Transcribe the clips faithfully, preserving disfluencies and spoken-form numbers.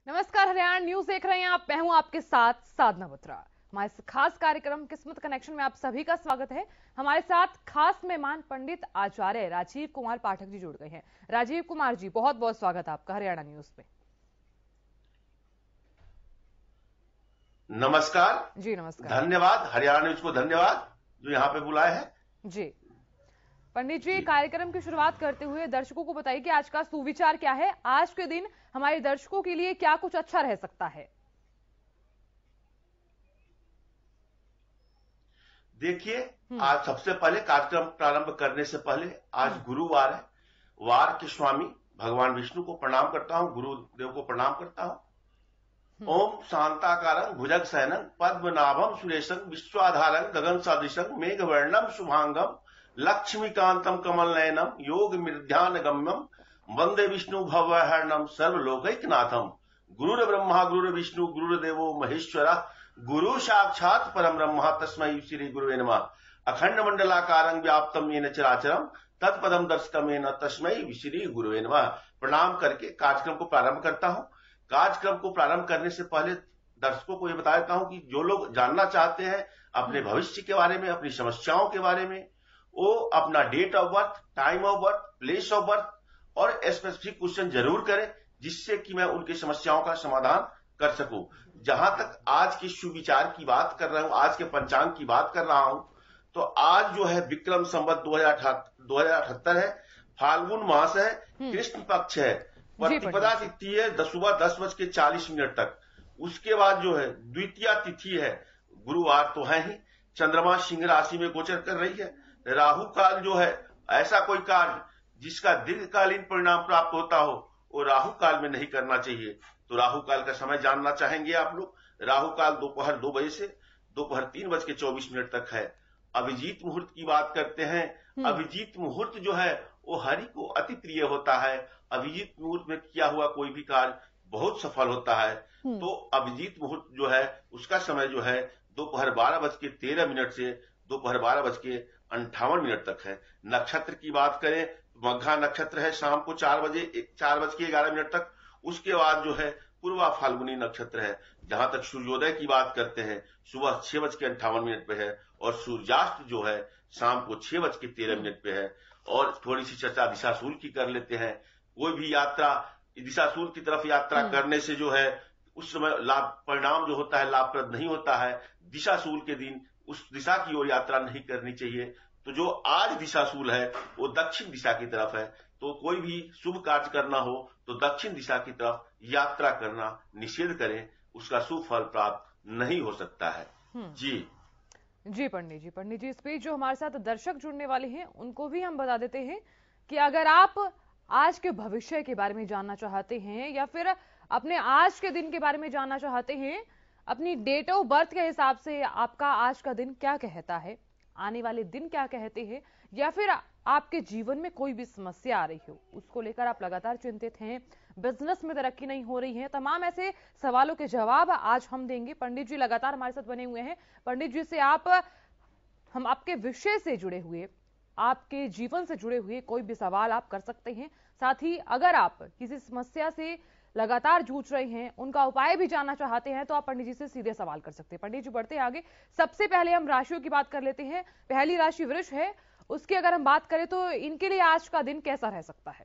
नमस्कार, हरियाणा न्यूज देख रहे हैं आप। मैं हूं आपके साथ साधना बत्रा। हमारे इस खास कार्यक्रम किस्मत कनेक्शन में आप सभी का स्वागत है। हमारे साथ खास मेहमान पंडित आचार्य राजीव कुमार पाठक जी जुड़ गए हैं। राजीव कुमार जी, बहुत बहुत स्वागत है आपका हरियाणा न्यूज में। नमस्कार जी नमस्कार। धन्यवाद, हरियाणा न्यूज को धन्यवाद जो यहाँ पे बुलाए हैं। जी पंडित जी, कार्यक्रम की शुरुआत करते हुए दर्शकों को बताइए कि आज का सुविचार क्या है। आज के दिन हमारे दर्शकों के लिए क्या कुछ अच्छा रह सकता है। देखिए, आज सबसे पहले कार्यक्रम प्रारंभ करने से पहले आज गुरुवार है। वार के स्वामी भगवान विष्णु को प्रणाम करता हूँ, गुरुदेव को प्रणाम करता हूँ। ओम शांताकारं भुजग शयनं पद्मनाभं सुरेशं विश्वाधारं गगन सदृशं मेघवर्णं शुभांगं लक्ष्मीकांतं कमल नयनम योग ध्यान गम्यम वंदे विष्णु भवहरणम सर्वलोकैकनाथम। गुरुर ब्रह्मा गुरुर विष्णु गुरुर्देवो महेश्वरः गुरु साक्षात परम ब्रह्म तस्मै श्री गुरुवे नमः। अखंड मंडलाकारं व्याप्तम येन चराचरम तत्पदम दर्शकमेन तस्मै श्री गुरुवे नमः। प्रणाम करके कार्यक्रम को प्रारंभ करता हूँ। कार्यक्रम को प्रारंभ करने से पहले दर्शकों को यह बता देता हूं कि जो लोग जानना चाहते हैं अपने भविष्य के बारे में, अपनी समस्याओं के बारे में, वो अपना date of birth, time of birth, place of birth और स्पेसिफिक क्वेश्चन जरूर करें, जिससे कि मैं उनकी समस्याओं का समाधान कर सकूं। जहां तक आज के सुविचार की बात कर रहा हूं, आज के पंचांग की बात कर रहा हूं, तो आज जो है विक्रम संवत दो हजार अठहत्तर है, फाल्गुन मास है, कृष्ण पक्ष है, प्रतिपदा तिथि है सुबह दस बज के चालीस मिनट तक। उसके बाद जो है द्वितीय तिथि है, गुरुवार तो है ही, चंद्रमा सिंह राशि में गोचर कर रही है। राहु काल जो है, ऐसा कोई कार्य जिसका दीर्घकालीन परिणाम प्राप्त होता हो वो राहु काल में नहीं करना चाहिए। तो राहु काल का समय जानना चाहेंगे आप लोग। राहु काल दोपहर दो बजे से दोपहर तीन बज के चौबीस मिनट तक है। अभिजीत मुहूर्त की बात करते हैं। अभिजीत मुहूर्त जो है वो हरि को अति प्रिय होता है। अभिजीत मुहूर्त में किया हुआ कोई भी कार्य बहुत सफल होता है। तो अभिजीत मुहूर्त जो है उसका समय जो है दोपहर बारह बज के तेरह मिनट से दोपहर बारह बज के अंठावन मिनट तक है। नक्षत्र की बात करें, मघा नक्षत्र है शाम को चार बजे चार बज के ग्यारह मिनट तक। उसके बाद जो है पूर्वा फाल्गुनी नक्षत्र है। जहां तक सूर्योदय की बात करते हैं, सुबह छह बज के अंठावन मिनट पे है और सूर्यास्त जो है शाम को छह बज के तेरह मिनट पे है। और थोड़ी सी चर्चा दिशाशूल की कर लेते हैं। कोई भी यात्रा दिशाशूल की तरफ यात्रा करने से जो है उस समय लाभ परिणाम जो होता है लाभप्रद नहीं होता है। दिशाशूल के दिन उस दिशा की ओर यात्रा नहीं करनी चाहिए। तो जो आज दिशाशूल है वो दक्षिण दिशा की तरफ है। तो कोई भी शुभ कार्य करना हो तो दक्षिण दिशा की तरफ यात्रा करना निषेध करें, उसका शुभ फल प्राप्त नहीं हो सकता है। जी जी पंडित जी पंडित जी इस पे जो हमारे साथ दर्शक जुड़ने वाले हैं उनको भी हम बता देते हैं कि अगर आप आज के भविष्य के बारे में जानना चाहते हैं या फिर अपने आज के दिन के बारे में जानना चाहते हैं, अपनी डेट ऑफ बर्थ के हिसाब से आपका आज का दिन क्या कहता है, आने वाले दिन क्या कहते हैं, या फिर आपके जीवन में कोई भी समस्या आ रही हो, उसको लेकर आप लगातार चिंतित हैं, बिजनेस में तरक्की नहीं हो रही है, तमाम ऐसे सवालों के जवाब आज हम देंगे। पंडित जी लगातार हमारे साथ बने हुए हैं। पंडित जी से आप हम आपके विषय से जुड़े हुए, आपके जीवन से जुड़े हुए कोई भी सवाल आप कर सकते हैं। साथ ही अगर आप किसी समस्या से लगातार जूझ रहे हैं, उनका उपाय भी जानना चाहते हैं, तो आप पंडित जी से सीधे सवाल कर सकते हैं। पंडित जी बढ़ते हैं आगे। सबसे पहले हम राशियों की बात कर लेते हैं। पहली राशि वृष है, उसकी अगर हम बात करें तो इनके लिए आज का दिन कैसा रह सकता है।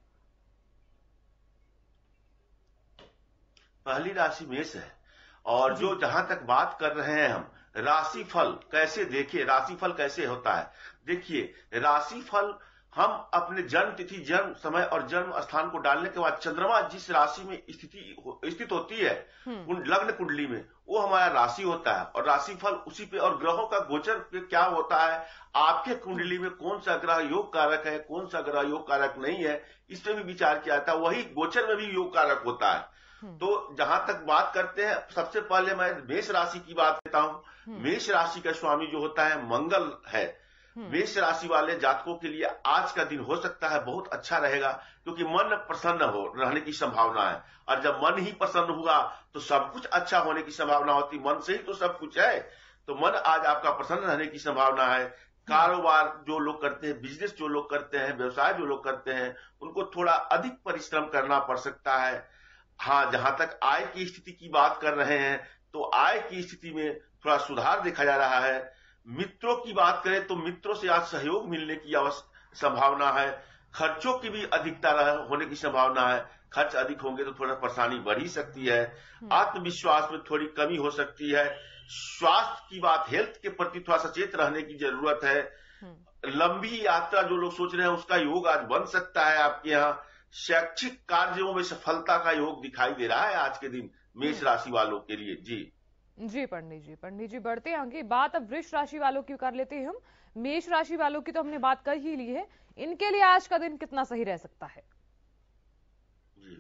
पहली राशि मेष है और जो जहां तक बात कर रहे हैं हम राशिफल कैसे देखें, राशिफल कैसे होता है। देखिए राशिफल हम अपने जन्म तिथि, जन्म समय और जन्म स्थान को डालने के बाद चंद्रमा जिस राशि में स्थिति स्थित होती है लग्न कुंडली में, वो हमारा राशि होता है और राशिफल उसी पे। और ग्रहों का गोचर पे क्या होता है, आपके कुंडली में कौन सा ग्रह योग कारक है, कौन सा ग्रह योग कारक नहीं है, इस पे भी विचार किया जाता है। वही गोचर में भी योग कारक होता है। तो जहां तक बात करते हैं, सबसे पहले मैं मेष राशि की बात करता हूं। मेष राशि का स्वामी जो होता है मंगल है। मेष राशि वाले जातकों के लिए आज का दिन हो सकता है बहुत अच्छा रहेगा, क्योंकि मन प्रसन्न हो रहने की संभावना है। और जब मन ही प्रसन्न हुआ तो सब कुछ अच्छा होने की संभावना होती। मन से ही तो सब कुछ है। तो मन आज आपका प्रसन्न रहने की संभावना है। कारोबार जो लोग करते हैं, बिजनेस जो लोग करते हैं, व्यवसाय जो लोग करते हैं, उनको थोड़ा अधिक परिश्रम करना पड़ सकता है। हाँ, जहां तक आय की स्थिति की बात कर रहे हैं तो आय की स्थिति में थोड़ा सुधार देखा जा रहा है। मित्रों की बात करें तो मित्रों से आज सहयोग मिलने की संभावना है। खर्चों की भी अधिकता होने की संभावना है। खर्च अधिक होंगे तो थोड़ा परेशानी बढ़ ही सकती है। आत्मविश्वास में थोड़ी कमी हो सकती है। स्वास्थ्य की बात, हेल्थ के प्रति थोड़ा सचेत रहने की जरूरत है। लंबी यात्रा जो लोग सोच रहे हैं उसका योग आज बन सकता है आपके यहाँ। शैक्षिक कार्यों में सफलता का योग दिखाई दे रहा है आज के दिन मेष राशि वालों के लिए। जी जी पंडित जी पंडित जी बढ़ते हैं आगे। बात अब वृष राशि वालों की कर लेते हैं हम। मेष राशि वालों की तो हमने बात कर ही ली है, इनके लिए आज का दिन कितना सही रह सकता है? जी,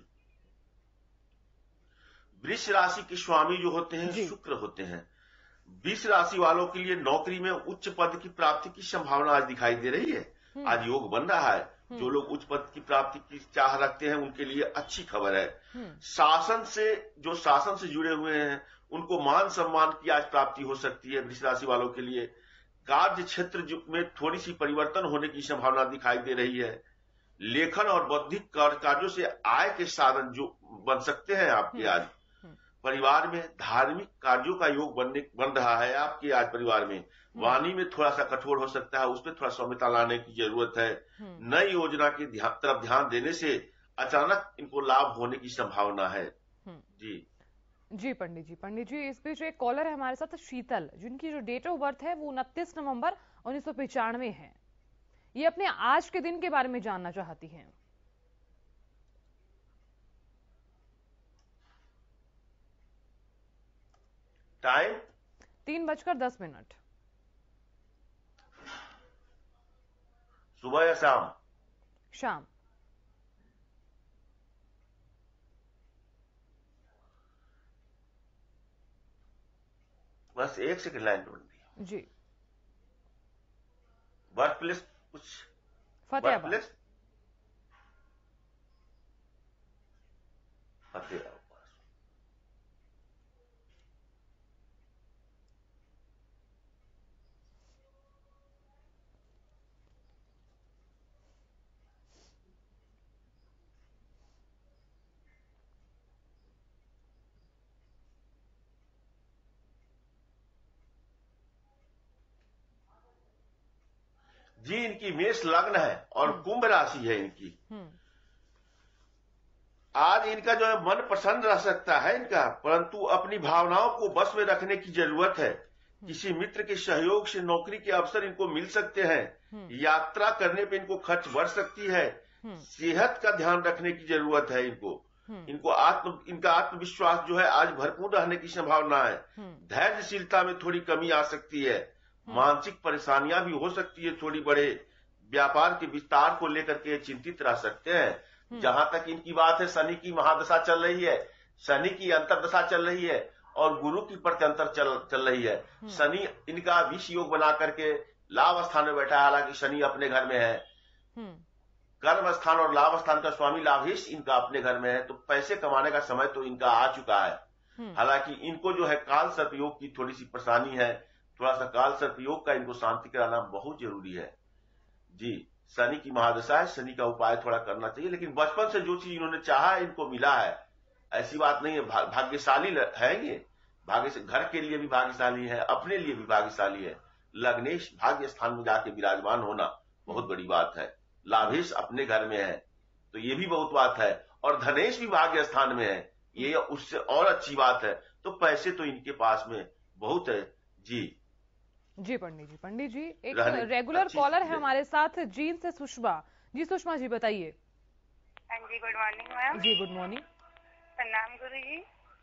वृष राशि के स्वामी जो होते हैं शुक्र होते हैं। वृष राशि वालों के लिए नौकरी में उच्च पद की प्राप्ति की संभावना आज दिखाई दे रही है। आज योग बन रहा है। जो लोग उच्च पद की प्राप्ति की चाह रखते हैं उनके लिए अच्छी खबर है। शासन से जो शासन से जुड़े हुए हैं उनको मान सम्मान की आज प्राप्ति हो सकती है। वृष राशि वालों के लिए कार्य क्षेत्र में थोड़ी सी परिवर्तन होने की संभावना दिखाई दे रही है। लेखन और बौद्धिक कार्यों से आय के साधन जो बन सकते हैं आपके आज। परिवार में धार्मिक कार्यों का योग बनने बन रहा है आपके आज परिवार में। वाणी में थोड़ा सा कठोर हो सकता है, उसमें थोड़ा सौम्यता लाने की जरूरत है। नई योजना की तरफ ध्यान देने से अचानक इनको लाभ होने की संभावना है। जी जी पंडित जी पंडित जी इस बीच एक कॉलर है हमारे साथ, शीतल, जिनकी जो डेट ऑफ बर्थ है वो उनतीस नवंबर उन्नीस सौ पिचानवे है। ये अपने आज के दिन के बारे में जानना चाहती हैं। टाइम तीन बजकर दस मिनट। सुबह या शाम? शाम। बस एक सेकंड लाइन ढूंढ दी। जी। बर्थ प्लेस कुछ? फतेहाबाद। फतेहाबाद। जी, इनकी मेष लग्न है और कुंभ राशि है इनकी। आज इनका जो है मन प्रसन्न रह सकता है इनका, परंतु अपनी भावनाओं को बस में रखने की जरूरत है। किसी मित्र के सहयोग से नौकरी के अवसर इनको मिल सकते हैं। यात्रा करने पे इनको खर्च बढ़ सकती है। सेहत का ध्यान रखने की जरूरत है इनको। इनको आत्म इनका आत्मविश्वास जो है आज भरपूर रहने की संभावना है। धैर्यशीलता में थोड़ी कमी आ सकती है। मानसिक परेशानियां भी हो सकती है थोड़ी बड़े। व्यापार के विस्तार को लेकर के चिंतित रह सकते हैं। जहां तक इनकी बात है, शनि की महादशा चल रही है, शनि की अंतरदशा चल रही है और गुरु की प्रत्यंतर चल चल रही है। शनि इनका विष योग बना करके लाभ स्थान में बैठा है, हालांकि शनि अपने घर में है। कर्म स्थान और लाभ स्थान का स्वामी लाभेश इनका अपने घर में है, तो पैसे कमाने का समय तो इनका आ चुका है। हालांकि इनको जो है काल सर्प योग की थोड़ी सी परेशानी है। थोड़ा सा काल सर्प योग का इनको शांति कराना बहुत जरूरी है। जी, शनि की महादशा है, शनि का उपाय थोड़ा करना चाहिए। लेकिन बचपन से जो चीज इन्होंने चाहा है इनको मिला है, ऐसी बात नहीं है। भा, भाग्यशाली है ये। भाग्य से घर के लिए भी भाग्यशाली है, अपने लिए भी भाग्यशाली है। लग्नेश भाग्य स्थान में जाके विराजमान होना बहुत बड़ी बात है। लाभेश अपने घर में है तो ये भी बहुत बात है। और धनेश भी भाग्य स्थान में है, ये उससे और अच्छी बात है। तो पैसे तो इनके पास में बहुत है। जी जी पंडित जी पंडित जी एक रेगुलर कॉलर है हमारे साथ, जीन से सुषमा। जी सुषमा जी बताइए। हाँ जी, गुड मॉर्निंग मैम। जी गुड मॉर्निंग। प्रणाम गुरु जी।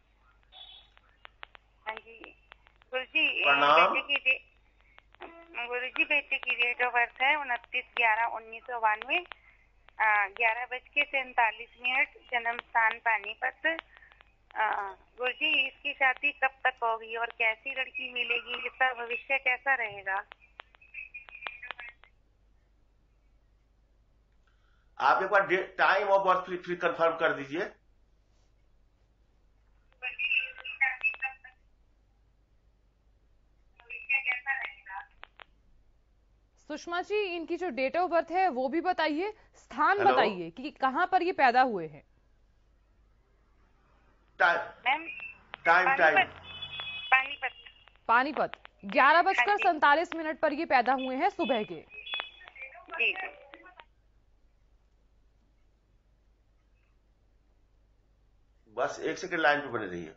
हाँ जी गुरु जी, प्रणाम। बेटे की गुरु जी बेटे की डेट ऑफ बर्थ है उनतीस ग्यारह उन्नीस सौ बानवे, ग्यारह बज के सैतालीस मिनट, जन्म स्थान पानीपत। गुरु जी इसकी शादी कब तक होगी और कैसी लड़की मिलेगी, इसका भविष्य कैसा रहेगा? आप एक बार टाइम ऑफ बर्थ फिर, फिर कंफर्म कर दीजिए। सुषमा जी इनकी जो डेट ऑफ बर्थ है वो भी बताइए, स्थान बताइए कि कहां पर ये पैदा हुए हैं। Time ma'am time time Panipat Panipat Panipat ग्यारह बजकर हाँ जी। सैंतालीस मिनट पर ये पैदा हुए हैं सुबह के। जी जी। बस एक सेकंड लाइन पे बने रहिए।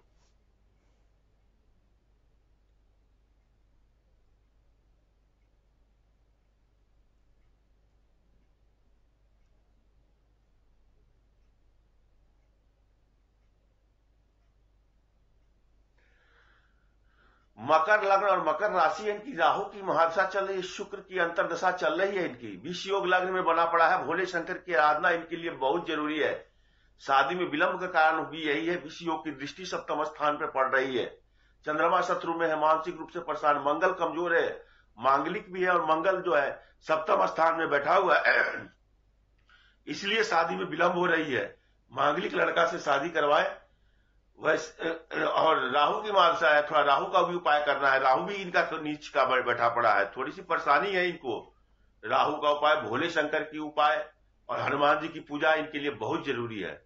मकर लग्न और मकर राशि है इनकी, राहु की महादशा चल रही है, शुक्र की अंतरदशा चल रही है इनकी, विष योग लग्न में बना पड़ा है। भोले शंकर की आराधना इनके लिए बहुत जरूरी है। शादी में विलंब का कारण भी यही है, विष योग की दृष्टि सप्तम स्थान पर पड़ रही है। चंद्रमा शत्रु में है, मानसिक रूप से परेशान, मंगल कमजोर है, मांगलिक भी है, और मंगल जो है सप्तम स्थान में बैठा हुआ है, इसलिए शादी में विलंब हो रही है। मांगलिक लड़का से शादी करवाए। वैसे और राहु की महादशा है, थोड़ा राहु का भी उपाय करना है। राहु भी इनका तो नीच का बैठा पड़ा है, थोड़ी सी परेशानी है इनको। राहु का उपाय, भोले शंकर की उपाय और हनुमान जी की पूजा इनके लिए बहुत जरूरी है।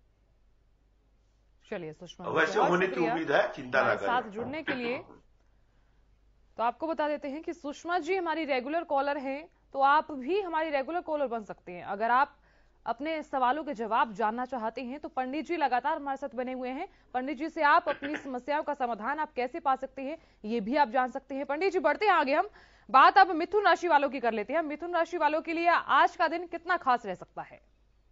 चलिए सुषमा, वैसे होने की उम्मीद है, चिंता ना करें। साथ जुड़ने के लिए तो आपको बता देते हैं कि सुषमा जी हमारी रेगुलर कॉलर हैं, तो आप भी हमारी रेगुलर कॉलर बन सकते हैं। अगर आप अपने सवालों के जवाब जानना चाहते हैं तो पंडित जी लगातार हमारे साथ बने हुए हैं। पंडित जी से आप अपनी समस्याओं का समाधान आप कैसे पा सकते हैं ये भी आप जान सकते हैं। पंडित जी बढ़ते हैं आगे, हम बात अब मिथुन राशि वालों की कर लेते हैं। मिथुन राशि वालों के लिए आज का दिन कितना खास रह सकता है?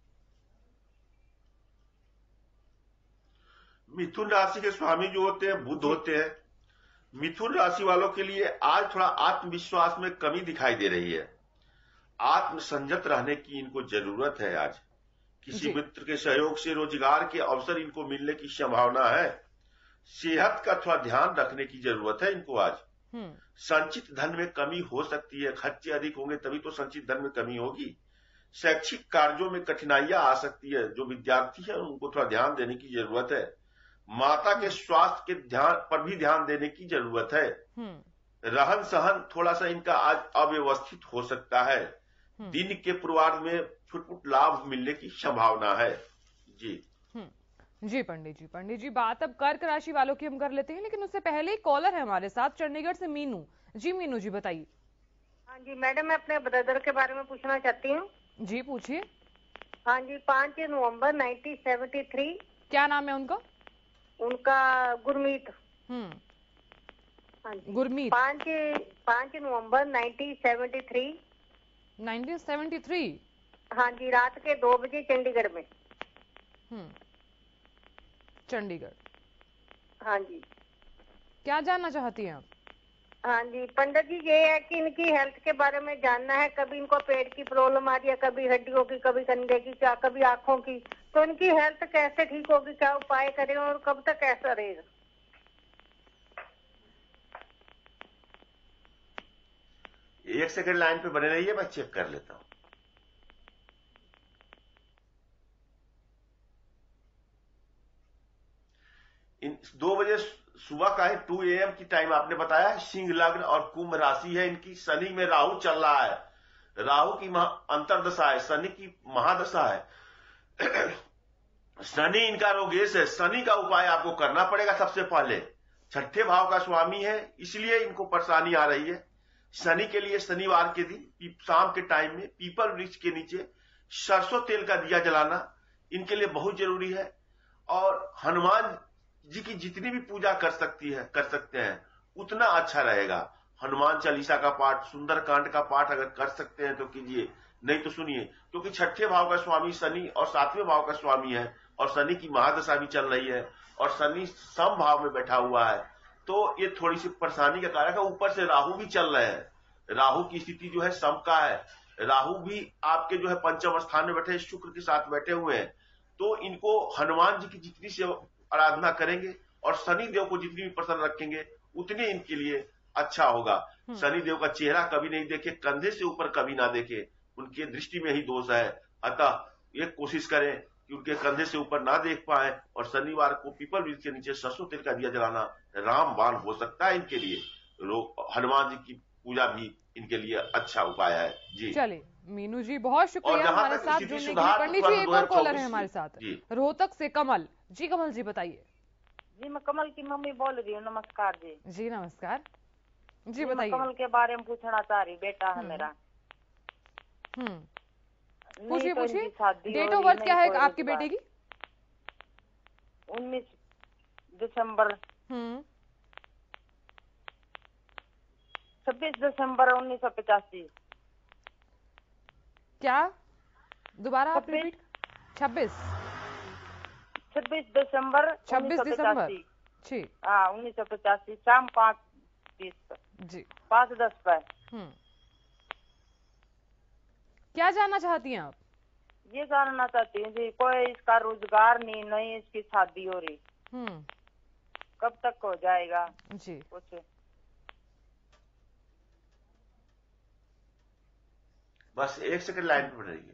मिथुन राशि के स्वामी जो होते हैं बुध होते हैं। मिथुन राशि वालों के लिए आज थोड़ा आत्मविश्वास में कमी दिखाई दे रही है। आत्म संयत रहने की इनको जरूरत है। आज किसी मित्र के सहयोग से रोजगार के अवसर इनको मिलने की संभावना है। सेहत का थोड़ा ध्यान रखने की जरूरत है इनको। आज संचित धन में कमी हो सकती है, खर्चे अधिक होंगे तभी तो संचित धन में कमी होगी। शैक्षिक कार्यों में कठिनाइयां आ सकती है। जो विद्यार्थी है उनको थोड़ा ध्यान देने की जरूरत है। माता के स्वास्थ्य के ध्यान पर भी ध्यान देने की जरूरत है। रहन सहन थोड़ा सा इनका आज अव्यवस्थित हो सकता है। दिन के पूर्वार्ध में छुटपुट लाभ मिलने की संभावना है। जी जी पंडित जी पंडित जी बात अब कर्क राशि वालों की हम कर लेते हैं, लेकिन उससे पहले एक कॉलर है हमारे साथ चंडीगढ़ से, मीनू जी। मीनू जी बताइए। हाँ जी मैडम, मैं अपने ब्रदर के बारे में पूछना चाहती हूँ। जी पूछिए। हाँ जी, पाँच नवंबर नाइनटीन सेवेंटी थ्री। क्या नाम है उनका? उनका गुरमीत। हम्म हाँ जी गुरमीत। पाँच पाँच नवंबर nineteen seventy three. Nineteen seventy three. हाँ जी, रात के दो बजे चंडीगढ़ में। हम्म चंडीगढ़। हाँ जी। क्या जानना चाहती हैं आप? हाँ जी पंडित जी, ये है कि इनकी हेल्थ के बारे में जानना है। कभी इनको पेट की प्रॉब्लम आ रही है, कभी हड्डियों की, कभी कंधे की, क्या कभी आंखों की। तो इनकी हेल्थ कैसे ठीक होगी, क्या उपाय करें और कब तक ऐसा रहेगा? एक सेकंड लाइन पे बने रहिए, मैं चेक कर लेता हूं। इन दो बजे सुबह का है, टू ए एम की टाइम आपने बताया। सिंह लग्न और कुंभ राशि है इनकी। शनि में राहु चल रहा है, राहु की अंतरदशा है, शनि की महादशा है। शनि इनका रोगेश है। शनि का उपाय आपको करना पड़ेगा। सबसे पहले छठे भाव का स्वामी है, इसलिए इनको परेशानी आ रही है। शनि के लिए शनिवार के दिन शाम के टाइम में पीपल वृक्ष के नीचे सरसों तेल का दिया जलाना इनके लिए बहुत जरूरी है। और हनुमान जी की जितनी भी पूजा कर सकती है कर सकते हैं उतना अच्छा रहेगा। हनुमान चालीसा का पाठ, सुंदर कांड का पाठ अगर कर सकते हैं तो कीजिए, नहीं तो सुनिए। क्योंकि छठे भाव का स्वामी शनि और सातवें भाव का स्वामी है, और शनि की महादशा भी चल रही है, और शनि सम भाव में बैठा हुआ है, तो ये थोड़ी सी परेशानी का कारण है। ऊपर से राहु भी चल रहे हैं। राहु की स्थिति जो है सम का है। राहु भी आपके जो है पंचम स्थान में बैठे, शुक्र के साथ बैठे हुए हैं। तो इनको हनुमान जी की जितनी से आराधना करेंगे और शनि देव को जितनी भी प्रसन्न रखेंगे उतने इनके लिए अच्छा होगा। शनि देव का चेहरा कभी नहीं देखे, कंधे से ऊपर कभी ना देखे, उनकी दृष्टि में ही दोष है। अतः एक कोशिश करें कि उनके कंधे से ऊपर ना देख पाए, और शनिवार को पीपल वृक्ष के नीचे सरसों तेल का दिया जलाना रामबाण हो सकता है इनके लिए। हनुमान जी की पूजा भी इनके लिए अच्छा उपाय है। जी चलिए मीनू जी, बहुत शुक्रिया हमारे साथ जुड़ने के लिए। पंडित जी एक और कॉलर है हमारे साथ रोहतक से, कमल जी। कमल जी बताइए। जी मैं कमल की मम्मी बोल रही हूँ। नमस्कार जी। जी नमस्कार। जी जी, मैं बताइए। कमल के बारे में पूछना चाह रही। बेटा है मेरा। हम्म नहीं पूछिए तो पूछिए। इनकी शादी डेट हो ऑफ रही, बर्थ नहीं क्या है कोई आपकी रोजगार। बेटे की? उन्नीस दिसंबर हम्म छब्बीस दिसंबर उन्नीस सौ पचासी। क्या दोबारा आप छब्बीस रिपीट? छब्बीस छब्बीस दिसंबर उन्नीस छब्बीस सौ दिसंबर। पचासी। जी हाँ उन्नीस सौ पचासी शाम पाँच बीस पर जी पाँच दस पर। हम्म क्या जानना चाहती हैं आप? ये जानना चाहती हूँ जी, कोई इसका रोजगार नहीं, नहीं इसकी शादी हो रही, हम्म कब तक हो जाएगा जी कुछ? बस एक सेकंड लाइन पे रहिए।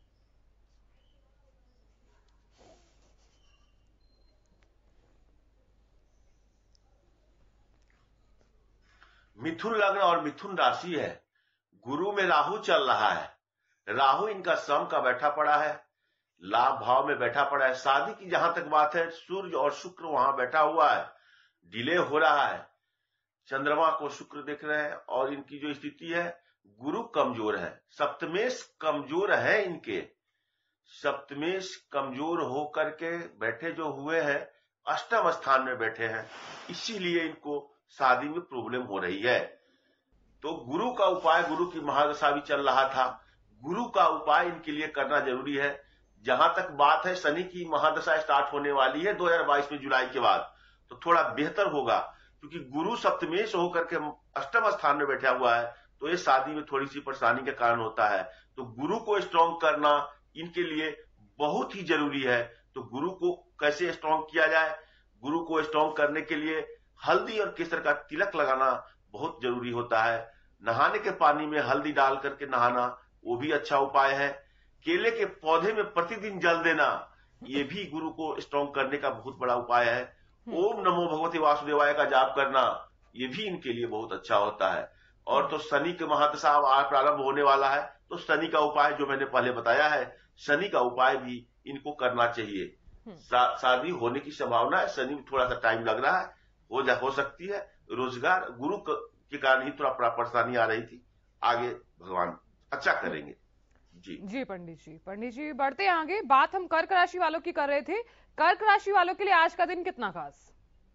मिथुन लग्न और मिथुन राशि है। गुरु में राहु चल रहा है। राहु इनका सम का बैठा पड़ा है, लाभ भाव में बैठा पड़ा है। शादी की जहां तक बात है, सूर्य और शुक्र वहां बैठा हुआ है, डिले हो रहा है। चंद्रमा को शुक्र देख रहे हैं और इनकी जो स्थिति है, गुरु कमजोर है, सप्तमेश कमजोर है इनके। सप्तमेश कमजोर होकर के बैठे जो हुए हैं, अष्टम स्थान में बैठे हैं, इसीलिए इनको शादी में प्रॉब्लम हो रही है। तो गुरु का उपाय, गुरु की महादशा भी चल रहा था, गुरु का उपाय इनके लिए करना जरूरी है। जहां तक बात है, शनि की महादशा स्टार्ट होने वाली है दो हज़ार बाईस में जुलाई के बाद, तो थोड़ा बेहतर होगा, क्योंकि गुरु सप्तमेश होकर के अष्टम स्थान में बैठा हुआ है, तो ये शादी में थोड़ी सी परेशानी का कारण होता है। तो गुरु को स्ट्रॉन्ग करना इनके लिए बहुत ही जरूरी है। तो गुरु को कैसे स्ट्रॉन्ग किया जाए? गुरु को स्ट्रॉन्ग करने के लिए हल्दी और केसर का तिलक लगाना बहुत जरूरी होता है। नहाने के पानी में हल्दी डाल करके नहाना, वो भी अच्छा उपाय है। केले के पौधे में प्रतिदिन जल देना, ये भी गुरु को स्ट्रॉन्ग करने का बहुत बड़ा उपाय है। ओम नमो भगवते वासुदेवाय का जाप करना, ये भी इनके लिए बहुत अच्छा होता है। और तो शनि के महादशा आज प्रारंभ होने वाला है, तो शनि का उपाय जो मैंने पहले बताया है, शनि का उपाय भी इनको करना चाहिए। शा, शादी होने की संभावना है, शनि में थोड़ा सा टाइम लग रहा है, हो जा हो सकती है। रोजगार गुरु के कारण ही थोड़ा परेशानी आ रही थी, आगे भगवान अच्छा करेंगे। जी जी पंडित जी पंडित जी बढ़ते आगे। बात हम कर्क राशि वालों की कर रहे थे। कर्क राशि वालों के लिए आज का दिन कितना खास?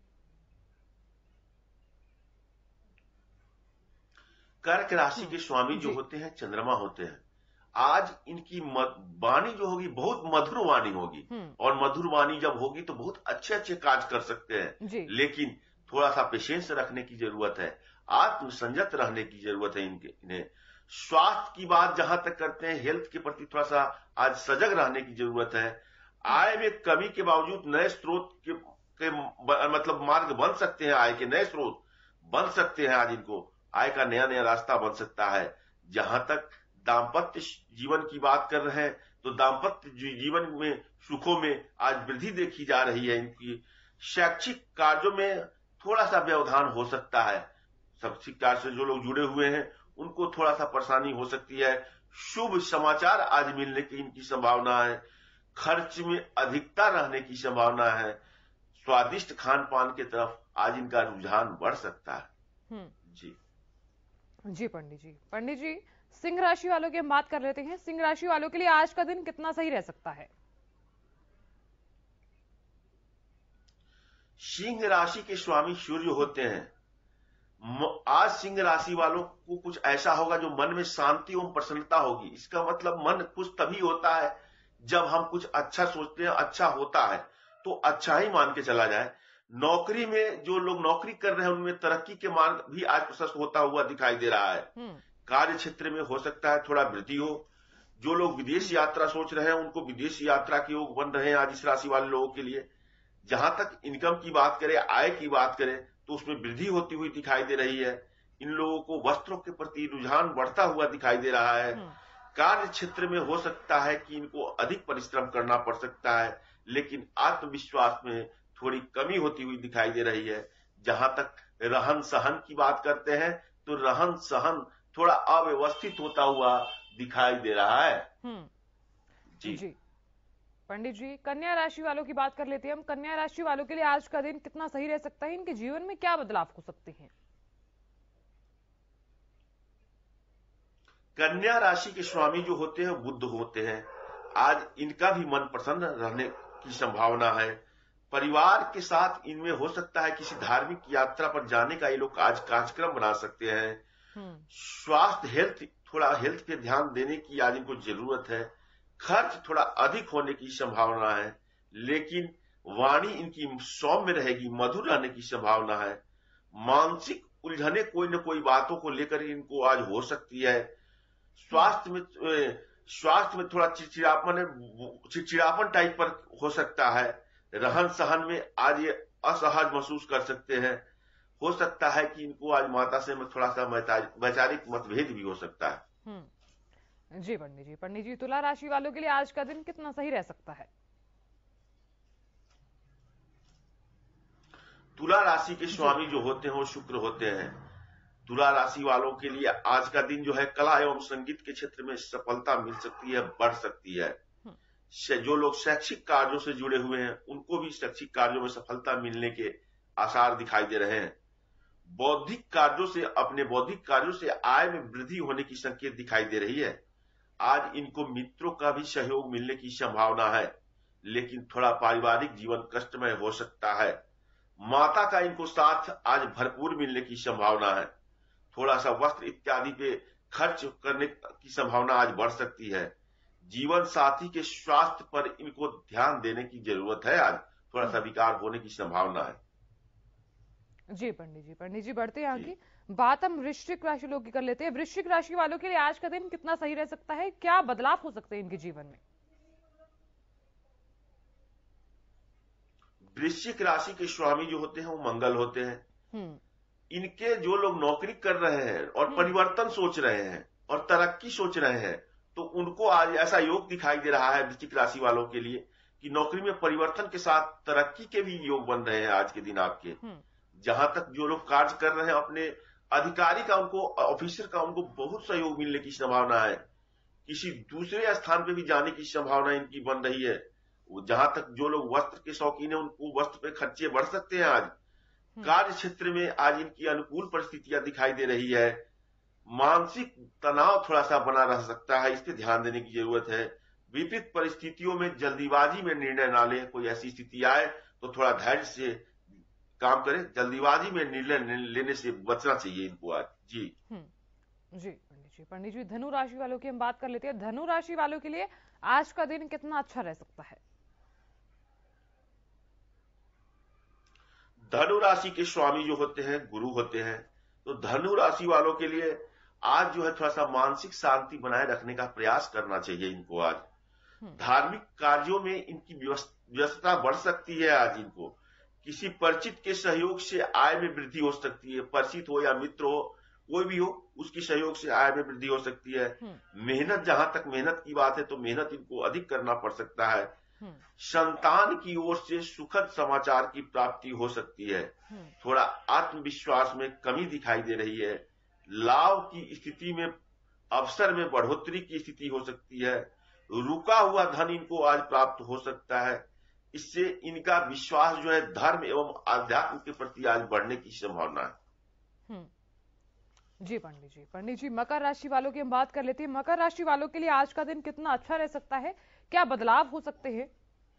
कर्क राशि के स्वामी जो होते हैं चंद्रमा होते हैं। आज इनकी वाणी जो होगी बहुत मधुर वाणी होगी, और मधुर वाणी जब होगी तो बहुत अच्छे अच्छे कार्य कर सकते हैं। लेकिन थोड़ा सा पेशेंस रखने की जरूरत है, आत्मसंयत रहने की जरूरत है इनके इन्हें। स्वास्थ्य की बात जहां तक करते हैं, हेल्थ के प्रति थोड़ा सा आज सजग रहने की जरूरत है। आय में कमी के बावजूद नए स्रोत के, के मतलब मार्ग बन सकते हैं, आय के नए स्रोत बन सकते हैं। आज इनको आय का नया नया रास्ता बन सकता है। जहां तक दाम्पत्य जीवन की बात कर रहे हैं, तो दाम्पत्य जीवन में सुखों में आज वृद्धि देखी जा रही है इनकी। शैक्षिक कार्यों में थोड़ा सा व्यवधान हो सकता है। शैक्षिक कार्य से जो लोग जुड़े हुए हैं उनको थोड़ा सा परेशानी हो सकती है। शुभ समाचार आज मिलने की इनकी संभावना है। खर्च में अधिकता रहने की संभावना है। स्वादिष्ट खान पान की तरफ आज इनका रुझान बढ़ सकता है। जी जी पंडित जी पंडित जी सिंह राशि वालों की हम बात कर लेते हैं। सिंह राशि वालों के लिए आज का दिन कितना सही रह सकता है? सिंह राशि के स्वामी सूर्य होते हैं। आज सिंह राशि वालों को कुछ ऐसा होगा जो मन में शांति एवं प्रसन्नता होगी। इसका मतलब मन खुश तभी होता है जब हम कुछ अच्छा सोचते हैं, अच्छा होता है तो अच्छा ही मान के चला जाए। नौकरी में जो लोग नौकरी कर रहे हैं उनमें तरक्की के मार्ग भी आज प्रशस्त होता हुआ दिखाई दे रहा है। कार्य क्षेत्र में हो सकता है थोड़ा वृद्धि हो। जो लोग विदेश यात्रा सोच रहे हैं उनको विदेश यात्रा के योग बन रहे हैं आज इस राशि वाले लोगों के लिए। जहां तक इनकम की बात करें, आय की बात करें, तो उसमें वृद्धि होती हुई दिखाई दे रही है। इन लोगों को वस्त्रों के प्रति रुझान बढ़ता हुआ दिखाई दे रहा है। कार्य क्षेत्र में हो सकता है कि इनको अधिक परिश्रम करना पड़ सकता है, लेकिन आत्मविश्वास में थोड़ी कमी होती हुई दिखाई दे रही है। जहां तक रहन सहन की बात करते हैं तो रहन सहन थोड़ा अव्यवस्थित होता हुआ दिखाई दे रहा है। जी, जी। पंडित जी, कन्या राशि वालों की बात कर लेते हैं हम। कन्या राशि वालों के लिए आज का दिन कितना सही रह सकता है? इनके जीवन में क्या बदलाव हो सकते हैं? कन्या राशि के स्वामी जो होते हैं बुध होते हैं। आज इनका भी मन प्रसन्न रहने की संभावना है। परिवार के साथ इनमें हो सकता है किसी धार्मिक यात्रा पर जाने का ये लोग आज कार्यक्रम बना सकते हैं। स्वास्थ्य हेल्थ थोड़ा हेल्थ पे ध्यान देने की आज इनको जरूरत है। खर्च थोड़ा अधिक होने की संभावना है, लेकिन वाणी इनकी सौम्य रहेगी, मधुर रहने की संभावना है। मानसिक उलझने कोई न कोई बातों को लेकर इनको आज हो सकती है। स्वास्थ्य में स्वास्थ्य में थोड़ा चिड़चिड़ापन चिड़चिड़ापन टाइप पर हो सकता है। रहन सहन में आज ये असहज महसूस कर सकते हैं। हो सकता है कि इनको आज माता से थोड़ा सा वैचारिक मतभेद भी हो सकता है। जी पंडित जी। पंडित जी, तुला राशि वालों के लिए आज का दिन कितना सही रह सकता है? तुला राशि के स्वामी जो होते हैं वो शुक्र होते हैं। तुला राशि वालों के लिए आज का दिन जो है कला एवं संगीत के क्षेत्र में सफलता मिल सकती है, बढ़ सकती है। जो लोग शैक्षिक कार्यों से जुड़े हुए हैं उनको भी शैक्षिक कार्यों में सफलता मिलने के आसार दिखाई दे रहे हैं। बौद्धिक कार्यों से अपने बौद्धिक कार्यों से आय में वृद्धि होने की संकेत दिखाई दे रही है। आज इनको मित्रों का भी सहयोग मिलने की संभावना है, लेकिन थोड़ा पारिवारिक जीवन कष्टमय हो सकता है। माता का इनको साथ आज भरपूर मिलने की संभावना है। थोड़ा सा वस्त्र इत्यादि पे खर्च करने की संभावना आज बढ़ सकती है। जीवन साथी के स्वास्थ्य पर इनको ध्यान देने की जरूरत है। आज थोड़ा सा विकार होने की संभावना है। जी पंडित जी। पंडित जी, बढ़ते हैं आगे। बात हम वृश्चिक राशि लोग की कर लेते हैं। वृश्चिक राशि वालों के लिए आज का दिन कितना सही रह सकता है? क्या बदलाव हो सकते हैं इनके जीवन में? वृश्चिक राशि के स्वामी जो होते हैं वो मंगल होते हैं। इनके जो लोग नौकरी कर रहे हैं और परिवर्तन सोच रहे हैं और तरक्की सोच रहे हैं, तो उनको आज ऐसा योग दिखाई दे रहा है वृश्चिक राशि वालों के लिए कि नौकरी में परिवर्तन के साथ तरक्की के भी योग बन रहे हैं आज के दिन आपके। जहां तक जो लोग कार्य कर रहे हैं अपने अधिकारी का, उनको ऑफिसर का उनको बहुत सहयोग मिलने की संभावना है। किसी दूसरे स्थान पे भी जाने की संभावना इनकी बन रही है। जहां तक जो लोग वस्त्र के शौकीन है उनको वस्त्र पे खर्चे बढ़ सकते हैं। आज कार्य क्षेत्र में आज इनकी अनुकूल परिस्थितियां दिखाई दे रही है। मानसिक तनाव थोड़ा सा बना रह सकता है, इस पे ध्यान देने की जरूरत है। विपरीत परिस्थितियों में जल्दीबाजी में निर्णय ना ले। कोई ऐसी स्थिति आए तो थोड़ा धैर्य से काम करें। जल्दीबाजी में निर्णय लेने से बचना चाहिए इनको आज। जी जी पंडित जी। पंडित जी, धनु राशि वालों की हम बात कर लेते हैं। धनु राशि वालों के लिए आज का दिन कितना अच्छा रह सकता है? धनु राशि के स्वामी जो होते हैं गुरु होते हैं। तो धनु राशि वालों के लिए आज जो है थोड़ा सा मानसिक शांति बनाए रखने का प्रयास करना चाहिए इनको। आज धार्मिक कार्यों में इनकी व्यस्तता बढ़ सकती है। आज इनको किसी परिचित के सहयोग से आय में वृद्धि हो सकती है। परिचित हो या मित्र हो, कोई भी हो, उसकी सहयोग से आय में वृद्धि हो सकती है। मेहनत, जहां तक मेहनत की बात है तो मेहनत इनको अधिक करना पड़ सकता है। संतान की ओर से सुखद समाचार की प्राप्ति हो सकती है। थोड़ा आत्मविश्वास में कमी दिखाई दे रही है। लाभ की स्थिति में, अवसर में बढ़ोतरी की स्थिति हो सकती है। रुका हुआ धन इनको आज प्राप्त हो सकता है। इससे इनका विश्वास जो है धर्म एवं आध्यात्म के प्रति आज बढ़ने की संभावना है। जी पंडित जी। पंडित जी, मकर राशि वालों की हम बात कर लेते हैं। मकर राशि वालों के लिए आज का दिन कितना अच्छा रह सकता है? क्या बदलाव हो सकते हैं?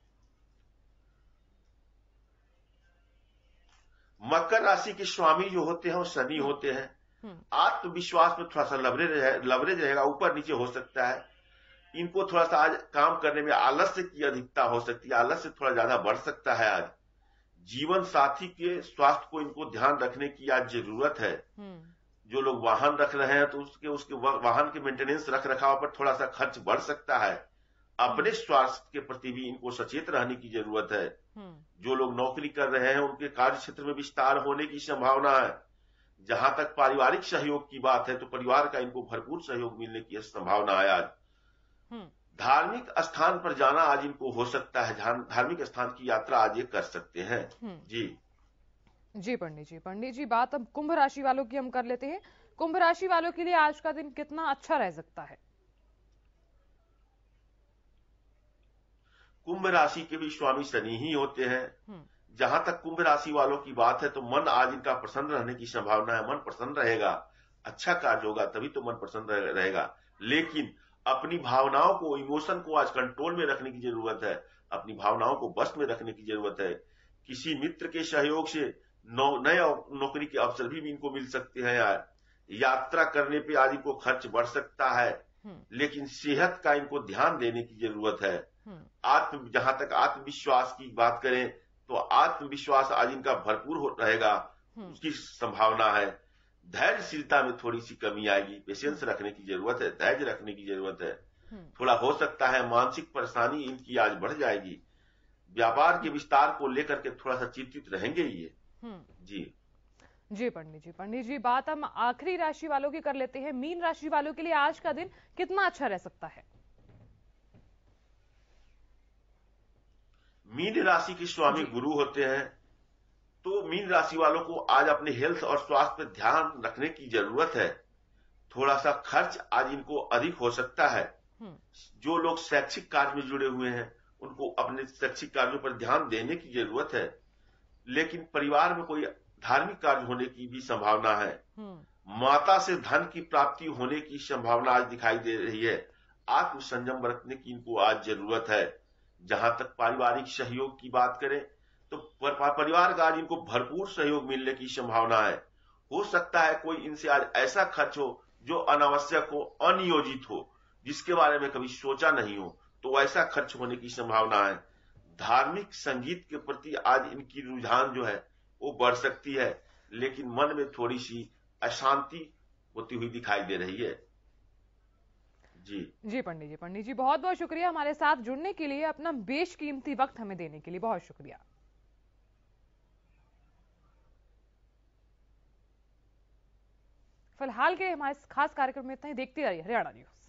मकर राशि के स्वामी जो होते हैं वो शनि होते हैं। आत्मविश्वास में थोड़ा सा लवरेज रहे, लवरेज रहेगा, ऊपर नीचे हो सकता है। इनको थोड़ा सा आज काम करने में आलस्य की अधिकता हो सकती है। आलस्य थोड़ा ज्यादा बढ़ सकता है। आज जीवन साथी के स्वास्थ्य को इनको ध्यान रखने की आज जरूरत है। जो लोग वाहन रख रहे हैं तो उसके उसके वाहन के मेंटेनेंस रख रखाव पर थोड़ा सा खर्च बढ़ सकता है। अपने स्वास्थ्य के प्रति भी इनको सचेत रहने की जरूरत है। जो लोग नौकरी कर रहे हैं उनके कार्य क्षेत्र में विस्तार होने की संभावना है। जहां तक पारिवारिक सहयोग की बात है तो परिवार का इनको भरपूर सहयोग मिलने की संभावना है। आज धार्मिक स्थान पर जाना आज इनको हो सकता है। धार्मिक स्थान की यात्रा आज ये कर सकते हैं। जी जी पंडित जी। पंडित जी, बात अब कुंभ राशि वालों की हम कर लेते हैं। कुंभ राशि वालों के लिए आज का दिन कितना अच्छा रह सकता है? कुंभ राशि के भी स्वामी शनि ही होते हैं। हम्म, जहां तक कुंभ राशि वालों की बात है तो मन आज इनका प्रसन्न रहने की संभावना है। मन प्रसन्न रहेगा, अच्छा कार्य होगा, तभी तो मन प्रसन्न रहे- रहेगा। लेकिन अपनी भावनाओं को, इमोशन को आज कंट्रोल में रखने की जरूरत है। अपनी भावनाओं को बस में रखने की जरूरत है। किसी मित्र के सहयोग से नौ, नए नौकरी के अवसर भी इनको मिल सकते हैं। यार यात्रा करने पे आज इनको खर्च बढ़ सकता है, हम्म, लेकिन सेहत का इनको ध्यान देने की जरूरत है। हम्म, आत्म जहां तक आत्मविश्वास की बात करें तो आत्मविश्वास आज इनका भरपूर हो रहेगा, हम्म, उसकी संभावना है। धैर्यशीलता में थोड़ी सी कमी आएगी, पेशेंस रखने की जरूरत है, धैर्य रखने की जरूरत है। हम्म, थोड़ा हो सकता है मानसिक परेशानी इनकी आज बढ़ जाएगी। व्यापार के विस्तार को लेकर के थोड़ा सा चिंतित रहेंगे ये। हम्म। जी जी पंडित जी, पंडित जी बात हम आखिरी राशि वालों की कर लेते हैं। मीन राशि वालों के लिए आज का दिन कितना अच्छा रह सकता है? मीन राशि के स्वामी गुरु होते हैं, तो मीन राशि वालों को आज अपने हेल्थ और स्वास्थ्य पर ध्यान रखने की जरूरत है। थोड़ा सा खर्च आज इनको अधिक हो सकता है। हम्म, जो लोग शैक्षिक कार्य में जुड़े हुए हैं उनको अपने शैक्षिक कार्यों पर ध्यान देने की जरूरत है। लेकिन परिवार में कोई धार्मिक कार्य होने की भी संभावना है। हम्म, माता से धन की प्राप्ति होने की संभावना आज दिखाई दे रही है। आत्म संयम बरतने की इनको आज जरूरत है। जहां तक पारिवारिक सहयोग की बात करें तो पर, परिवार का आज इनको भरपूर सहयोग मिलने की संभावना है। हो सकता है कोई इनसे आज ऐसा खर्च हो जो अनावश्यक हो, अनियोजित हो, जिसके बारे में कभी सोचा नहीं हो, तो ऐसा खर्च होने की संभावना है। धार्मिक संगीत के प्रति आज इनकी रुझान जो है वो बढ़ सकती है, लेकिन मन में थोड़ी सी अशांति होती हुई दिखाई दे रही है। जी जी पंडित जी, पंडित जी बहुत बहुत शुक्रिया हमारे साथ जुड़ने के लिए, अपना बेशकीमती वक्त हमें देने के लिए बहुत शुक्रिया। फिलहाल के हमारे खास कार्यक्रम में इतना ही। देखते रहिए हरियाणा न्यूज।